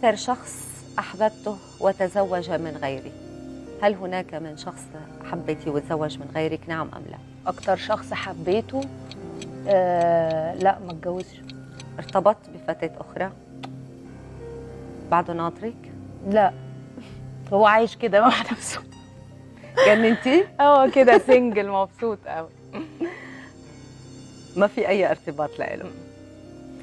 أكثر شخص أحببته وتزوج من غيري؟ هل هناك من شخص حبيتي وتزوج من غيرك، نعم أم لا؟ اكتر شخص حبيته لا ما اتجوزش. ارتبطت بفتاة أخرى بعده ناطرك؟ لا هو عايش كده مع نفسه. جننتي؟ كده سنجل مبسوط قوي. ما في أي ارتباط لإله؟